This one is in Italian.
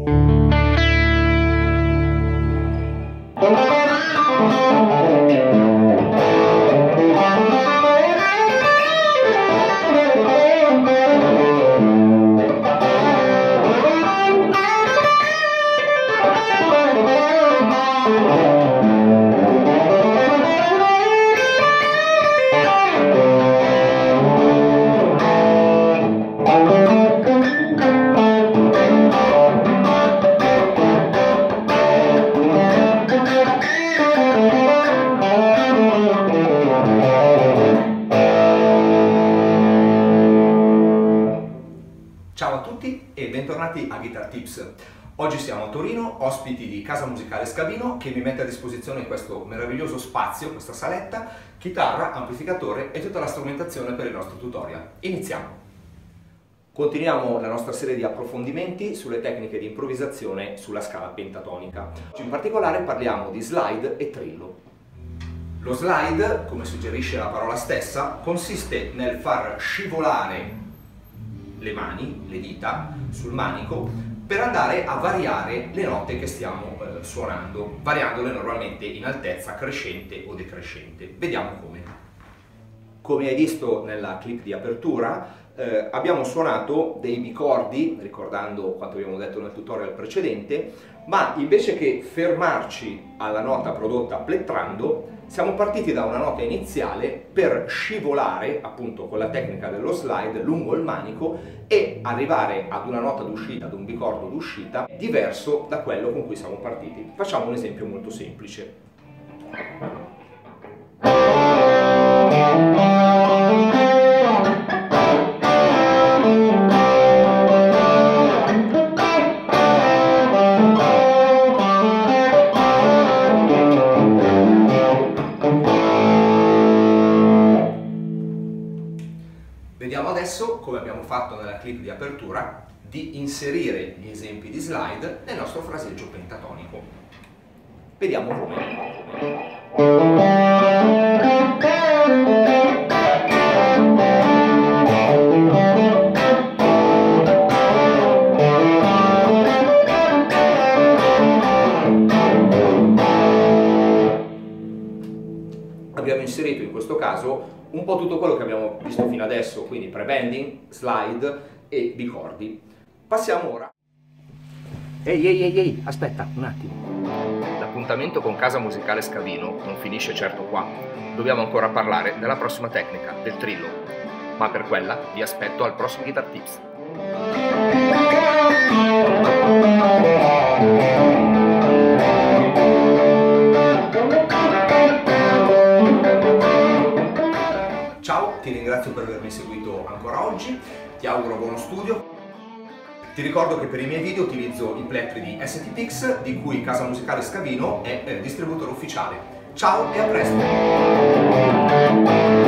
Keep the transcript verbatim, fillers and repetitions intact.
Ciao a tutti e bentornati a Guitar Tips. Oggi siamo a Torino, ospiti di Casa Musicale Scavino, che mi mette a disposizione questo meraviglioso spazio, questa saletta, chitarra, amplificatore e tutta la strumentazione per il nostro tutorial. Iniziamo! Continuiamo la nostra serie di approfondimenti sulle tecniche di improvvisazione sulla scala pentatonica. In particolare parliamo di slide e trillo. Lo slide, come suggerisce la parola stessa, consiste nel far scivolare le mani, le dita, sul manico per andare a variare le note che stiamo eh, suonando, variandole normalmente in altezza crescente o decrescente. Vediamo come. Come hai visto nella clip di apertura, eh, abbiamo suonato dei bicordi, ricordando quanto abbiamo detto nel tutorial precedente, ma invece che fermarci alla nota prodotta plettrando, siamo partiti da una nota iniziale per scivolare, appunto con la tecnica dello slide, lungo il manico e arrivare ad una nota d'uscita, ad un bicordo d'uscita diverso da quello con cui siamo partiti. Facciamo un esempio molto semplice. Vediamo adesso, come abbiamo fatto nella clip di apertura, di inserire gli esempi di slide nel nostro fraseggio pentatonico. Vediamo come. Abbiamo inserito in questo caso un po' tutto quello che abbiamo visto fino adesso, quindi pre-bending, slide e bicordi. Passiamo ora. Ehi, ehi, ehi, ehi, aspetta un attimo. L'appuntamento con Casa Musicale Scavino non finisce certo qua. Dobbiamo ancora parlare della prossima tecnica, del trillo. Ma per quella vi aspetto al prossimo Guitar Tips. Ciao, ti ringrazio per avermi seguito ancora oggi, ti auguro buono studio. Ti ricordo che per i miei video utilizzo i plettri di S T Pix, di cui Casa Musicale Scavino è eh, distributore ufficiale. Ciao e a presto!